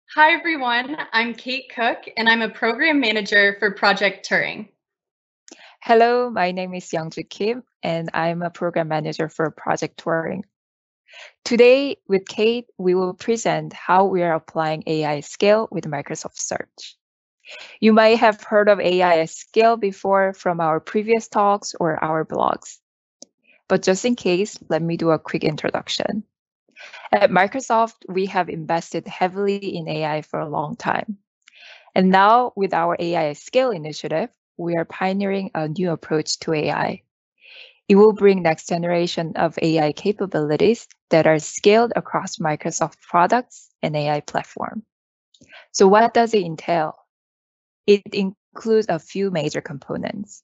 Hi, everyone. I'm Kate Cook, and I'm a program manager for Project Turing. Hello, my name is Youngju Kim, and I'm a program manager for Project Touring. Today, with Kate, we will present how we are applying AI scale with Microsoft Search. You might have heard of AI scale before from our previous talks or our blogs. But just in case, let me do a quick introduction. At Microsoft, we have invested heavily in AI for a long time. And now, with our AI scale initiative, we are pioneering a new approach to AI. It will bring next generation of AI capabilities that are scaled across Microsoft products and AI platform. So what does it entail? It includes a few major components.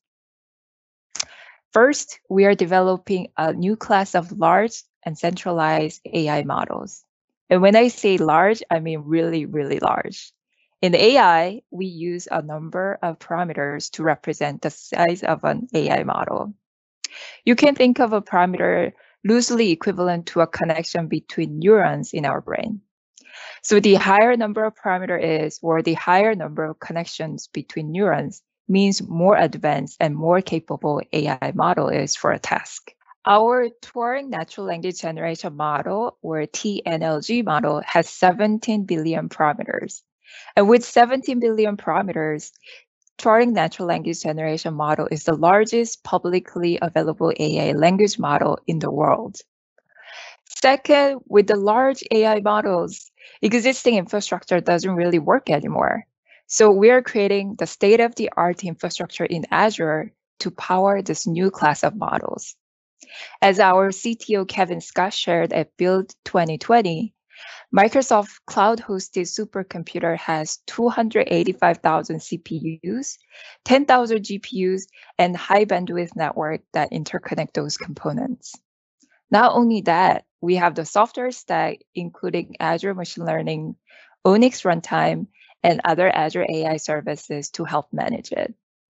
First, we are developing a new class of large and centralized AI models. And when I say large, I mean really, really large. In AI, we use a number of parameters to represent the size of an AI model. You can think of a parameter loosely equivalent to a connection between neurons in our brain. So the higher number of parameter is, or the higher number of connections between neurons means more advanced and more capable AI model is for a task. Our Turing Natural Language Generation model, or TNLG model, has 17 billion parameters. And with 17 billion parameters, Turing Natural Language Generation model is the largest publicly available AI language model in the world. Second, with the large AI models, existing infrastructure doesn't really work anymore. So we are creating the state-of-the-art infrastructure in Azure to power this new class of models. As our CTO Kevin Scott shared at Build 2020, Microsoft cloud-hosted supercomputer has 285,000 CPUs, 10,000 GPUs, and high bandwidth network that interconnect those components. Not only that, we have the software stack, including Azure Machine Learning, Onyx Runtime, and other Azure AI services to help manage it.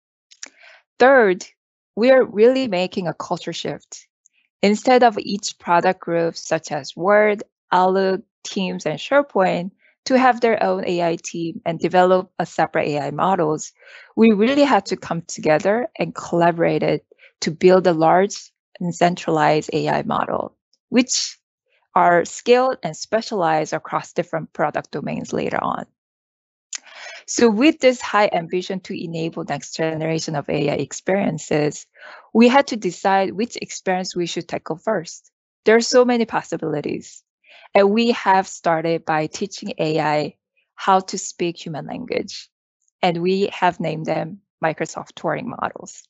Third, we are really making a culture shift. Instead of each product group, such as Word, Outlook, Teams, and SharePoint, to have their own AI team and develop a separate AI models, we really had to come together and collaborate it to build a large and centralized AI model, which are scaled and specialized across different product domains later on. So with this high ambition to enable next generation of AI experiences, we had to decide which experience we should tackle first. There are so many possibilities. And we have started by teaching AI how to speak human language. And we have named them Microsoft Turing models.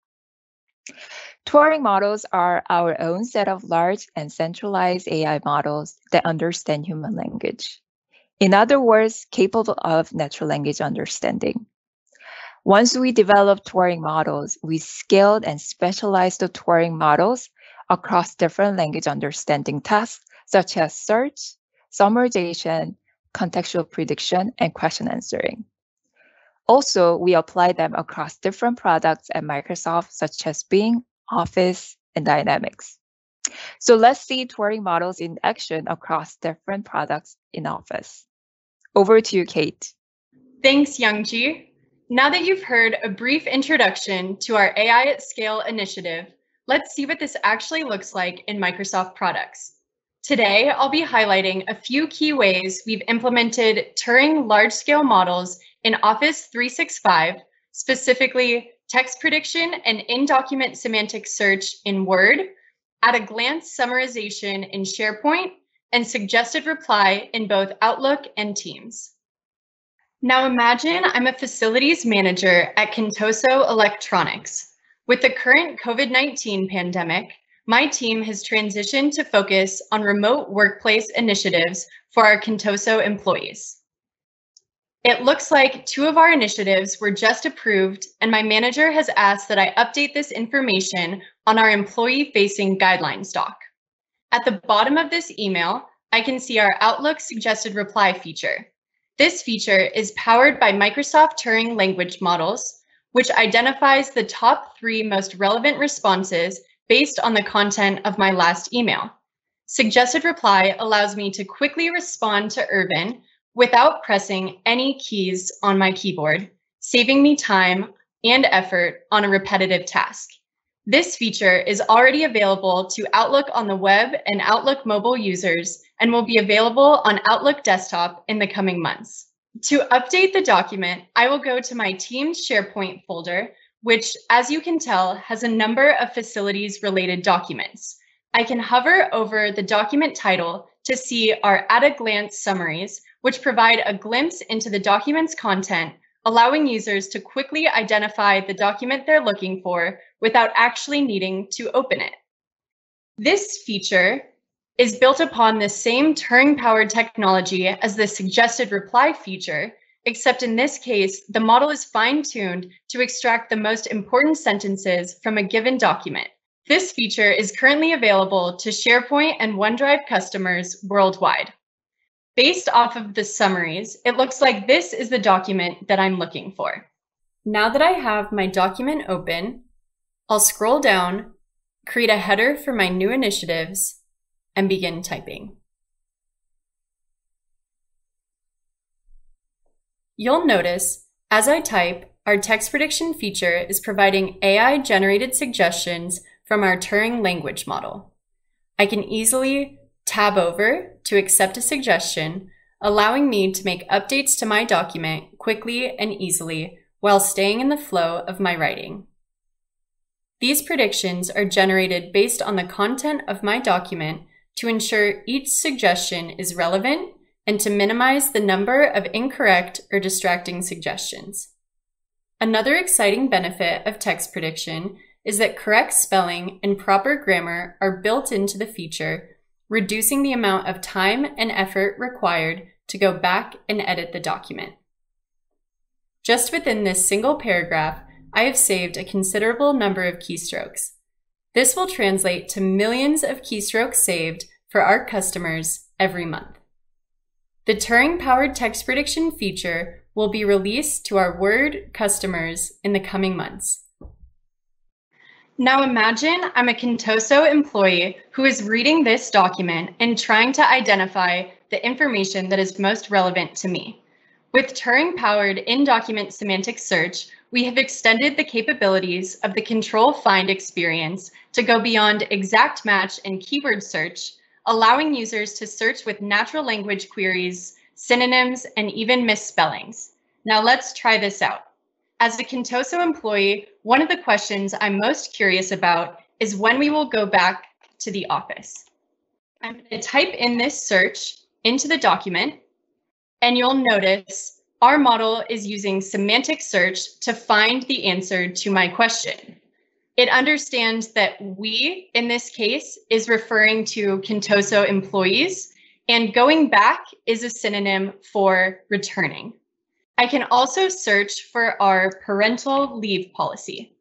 Turing models are our own set of large and centralized AI models that understand human language. In other words, capable of natural language understanding. Once we developed Turing models, we scaled and specialized the Turing models across different language understanding tasks, such as search, summarization, contextual prediction, and question answering. Also, we applied them across different products at Microsoft, such as Bing, Office, and Dynamics. So let's see Turing models in action across different products in Office. Over to you, Kate. Thanks, Youngji. Now that you've heard a brief introduction to our AI at Scale initiative, let's see what this actually looks like in Microsoft products. Today, I'll be highlighting a few key ways we've implemented Turing large-scale models in Office 365, specifically text prediction and in-document semantic search in Word, at-a-glance summarization in SharePoint, and suggested reply in both Outlook and Teams. Now imagine I'm a facilities manager at Contoso Electronics. With the current COVID-19 pandemic, my team has transitioned to focus on remote workplace initiatives for our Contoso employees. It looks like 2 of our initiatives were just approved, and my manager has asked that I update this information on our employee-facing guidelines doc. At the bottom of this email, I can see our Outlook suggested reply feature. This feature is powered by Microsoft Turing language models, which identifies the top 3 most relevant responses based on the content of my last email. Suggested reply allows me to quickly respond to Irvin without pressing any keys on my keyboard, saving me time and effort on a repetitive task. This feature is already available to Outlook on the web and Outlook mobile users and will be available on Outlook desktop in the coming months. To update the document, I will go to my Teams SharePoint folder, which, as you can tell, has a number of facilities-related documents. I can hover over the document title to see our at-a-glance summaries, which provide a glimpse into the document's content, allowing users to quickly identify the document they're looking for without actually needing to open it. This feature is built upon the same Turing-powered technology as the suggested reply feature, except in this case, the model is fine-tuned to extract the most important sentences from a given document. This feature is currently available to SharePoint and OneDrive customers worldwide. Based off of the summaries, it looks like this is the document that I'm looking for. Now that I have my document open, I'll scroll down, create a header for my new initiatives, and begin typing. You'll notice, as I type, our text prediction feature is providing AI-generated suggestions from our Turing language model. I can easily tab over to accept a suggestion, allowing me to make updates to my document quickly and easily while staying in the flow of my writing. These predictions are generated based on the content of my document to ensure each suggestion is relevant and to minimize the number of incorrect or distracting suggestions. Another exciting benefit of text prediction is that correct spelling and proper grammar are built into the feature, reducing the amount of time and effort required to go back and edit the document. Just within this single paragraph, I have saved a considerable number of keystrokes. This will translate to millions of keystrokes saved for our customers every month. The Turing-powered text prediction feature will be released to our Word customers in the coming months. Now imagine I'm a Contoso employee who is reading this document and trying to identify the information that is most relevant to me. With Turing-powered in-document semantic search, we have extended the capabilities of the control find experience to go beyond exact match and keyword search, allowing users to search with natural language queries, synonyms, and even misspellings. Now let's try this out. As a Contoso employee, one of the questions I'm most curious about is when we will go back to the office. I'm going to type in this search into the document, and you'll notice our model is using semantic search to find the answer to my question. It understands that we, in this case, is referring to Contoso employees, and going back is a synonym for returning. I can also search for our parental leave policy.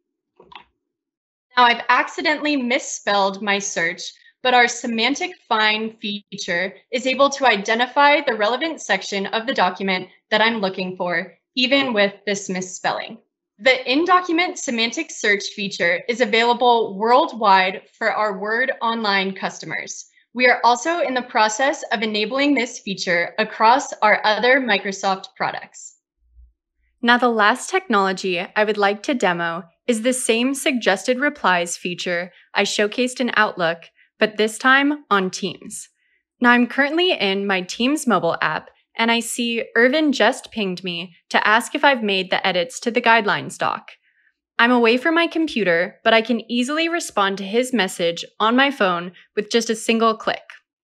Now I've accidentally misspelled my search, but our semantic find feature is able to identify the relevant section of the document that I'm looking for, even with this misspelling. The in-document semantic search feature is available worldwide for our Word Online customers. We are also in the process of enabling this feature across our other Microsoft products. Now, the last technology I would like to demo is the same suggested replies feature I showcased in Outlook, but this time on Teams. Now, I'm currently in my Teams mobile app, and I see Irvin just pinged me to ask if I've made the edits to the guidelines doc. I'm away from my computer, but I can easily respond to his message on my phone with just a single click.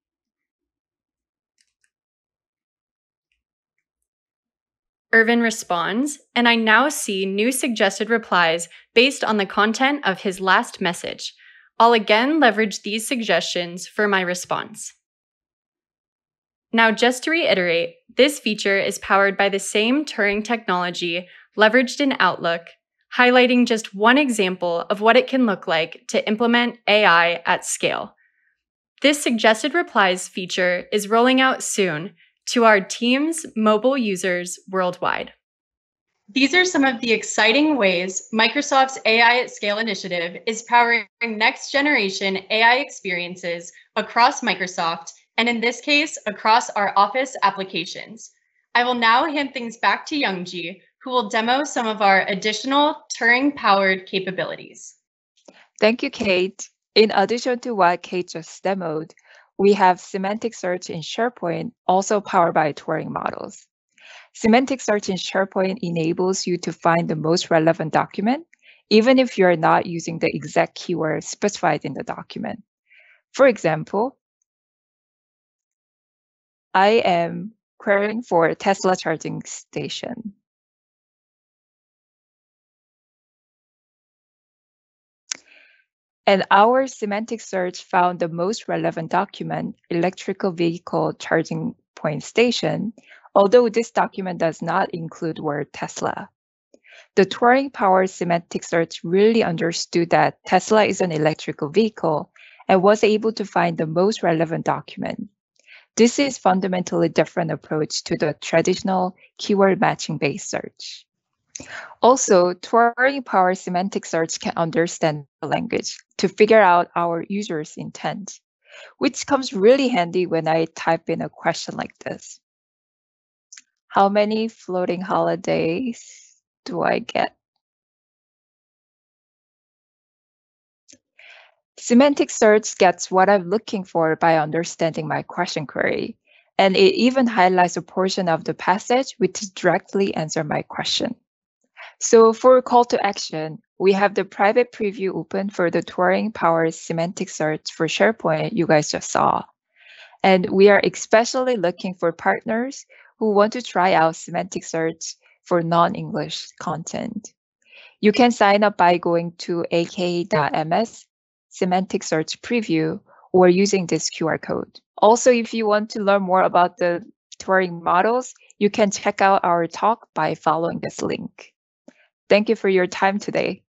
Irvin responds, and I now see new suggested replies based on the content of his last message. I'll again leverage these suggestions for my response. Now, just to reiterate, this feature is powered by the same Turing technology leveraged in Outlook, highlighting just one example of what it can look like to implement AI at scale. This suggested replies feature is rolling out soon to our Teams mobile users worldwide. These are some of the exciting ways Microsoft's AI at Scale initiative is powering next-generation AI experiences across Microsoft, and in this case, across our Office applications. I will now hand things back to Youngji, who will demo some of our additional Turing-powered capabilities. Thank you, Kate. In addition to what Kate just demoed, we have semantic search in SharePoint, also powered by Turing models. Semantic search in SharePoint enables you to find the most relevant document, even if you're not using the exact keyword specified in the document. For example, I am querying for Tesla charging station. And our semantic search found the most relevant document, electrical vehicle charging point station, although this document does not include word Tesla. The Turing-powered semantic search really understood that Tesla is an electrical vehicle and was able to find the most relevant document. This is fundamentally different approach to the traditional keyword matching based search. Also, Turing-powered semantic search can understand the language to figure out our user's intent, which comes really handy when I type in a question like this. How many floating holidays do I get? Semantic search gets what I'm looking for by understanding my question query, and it even highlights a portion of the passage which directly answers my question. So for call to action, we have the private preview open for the Turing-powered semantic search for SharePoint you guys just saw. And we are especially looking for partners who want to try out semantic search for non-English content. You can sign up by going to ak.ms semantic search preview or using this QR code. Also, if you want to learn more about the Turing models, you can check out our talk by following this link. Thank you for your time today.